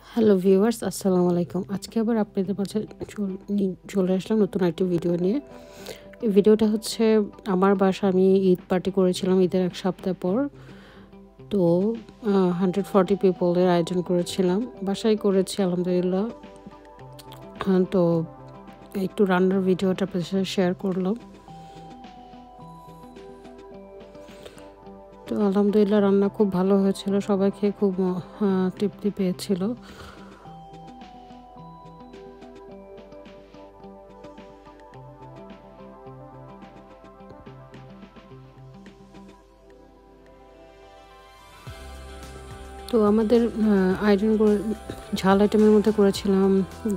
Hello viewers, আসসালামু আলাইকুম। আজকে আবার আপনাদের মাঝে চলে আসলাম নতুন একটি ভিডিও নিয়ে। এই ভিডিওটা হচ্ছে আমার বাসা আমি ঈদ পার্টি করেছিলাম ঈদের এক সপ্তাহ পর। তো 140 পিপলের আয়োজন করেছিলাম, বাসায় করেছি আলহামদুলিল্লাহ। তো একটু রান্নার ভিডিওটা আপনাদের সাথে শেয়ার করলাম। তো আলহামদুলিল্লাহ রান্না খুব ভালো হয়েছিল, সবাই খেয়ে খুব তৃপ্তি পেয়েছিল। তো আমাদের আয়োজন করে ঝাল আইটেমের মধ্যে করেছিলাম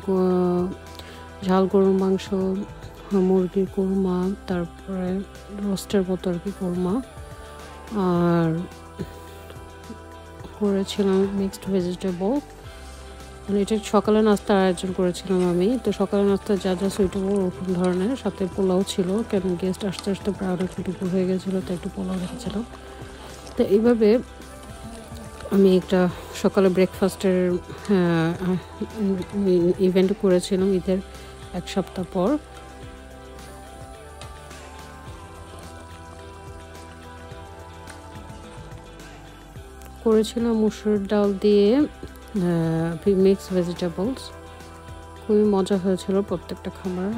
ঝাল গরুর মাংস, মুরগির কোরমা, তারপরে রোস্টের মতো আর কি কোরমা, আর করেছিলাম মিক্সড ভেজিটেবল। মানে এটা সকালে নাস্তার আয়োজন করেছিলাম আমি। তো সকালে নাস্তা যা যা সুইটেবল ওরকম ধরনের, সাথে পোলাও ছিল, কেন গেস্ট আস্তে আস্তে প্রায় অনেক দুপুর হয়ে গেছিলো, তো একটু পোলাও রেখেছিলাম। তো এইভাবে আমি একটা সকালে ব্রেকফাস্টের ইভেন্ট করেছিলাম ঈদের এক সপ্তাহ পর। করেছিলাম মুসুর ডাল দিয়ে মিক্স ভেজিটেবলস, খুবই মজা হয়েছিল প্রত্যেকটা খাবার।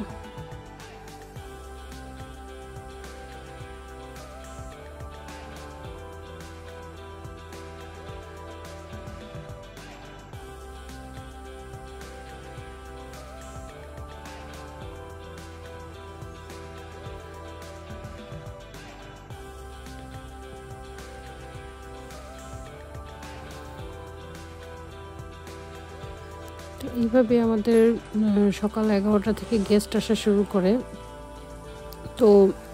তো এইভাবে আমাদের সকাল 11টা থেকে গেস্ট আসা শুরু করে। তো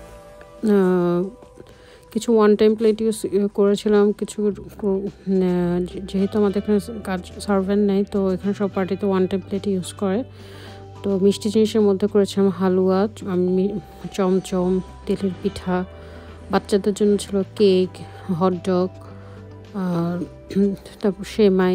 কিছু ওয়ান টাইম প্লেট ইউজ করেছিলাম, কিছু যেহেতু আমাদের এখানে কাজ সার্ভেন্ট নেই, তো এখানে সব পার্টিতে ওয়ান টাইম প্লেট ইউজ করে। তো মিষ্টি জিনিসের মধ্যে করেছিলাম হালুয়া, চমচম, তেলের পিঠা, বাচ্চাদের জন্য ছিল কেক, হটডগ, তারপর সেমাই।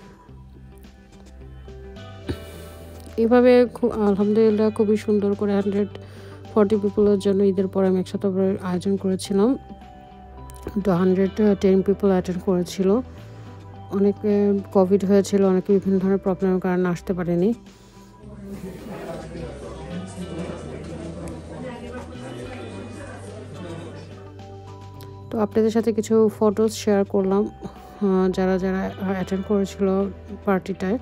এভাবে আলহামদুলিল্লাহ খুবই সুন্দর করে 140 পিপলের জন্য ঈদের পর আমি একসাথে আয়োজন করেছিলাম। তো 110 পিপল অ্যাটেন্ড করেছিল। অনেকে কোভিড হয়েছিল, অনেকে বিভিন্ন ধরনের প্রবলেমের কারণে আসতে পারেনি। তো আপনাদের সাথে কিছু ফটোস শেয়ার করলাম যারা যারা অ্যাটেন্ড করেছিল পার্টিটায়।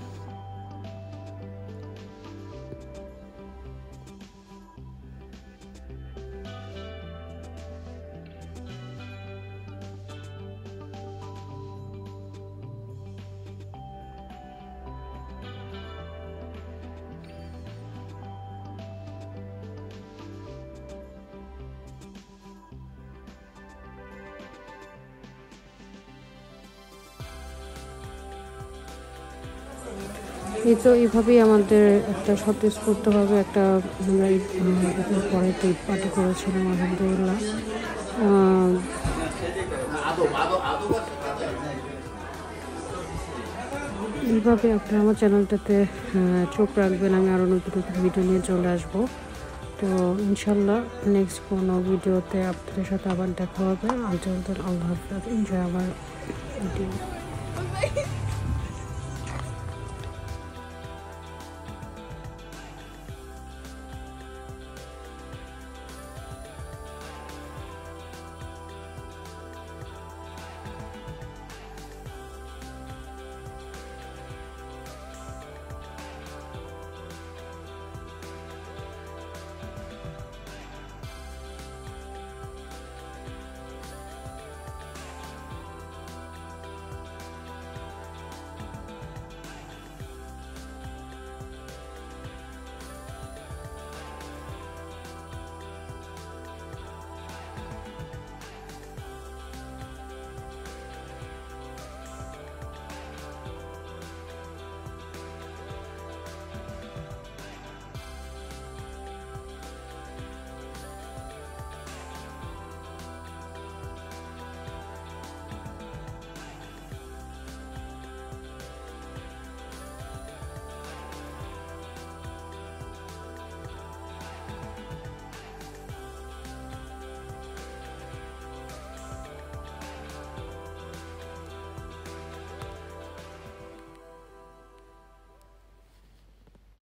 এই তো এইভাবেই আমাদের একটা স্বতঃস্ফূর্তভাবে একটা আমরা ঈদের পরে তো ঈদ পার্টি করেছিলাম আলহামদুলিল্লাহ। এইভাবে আপনারা আমার চ্যানেলটাতে চোখ রাখবেন, আমি আরও নতুন নতুন ভিডিও নিয়ে চলে আসবো। তো ইনশাল্লাহ নেক্সট কোনো ভিডিওতে আপনাদের সাথে আবার দেখা হবে। আল্লাহ হাফেজ, এনজয় আমার ভিডিও।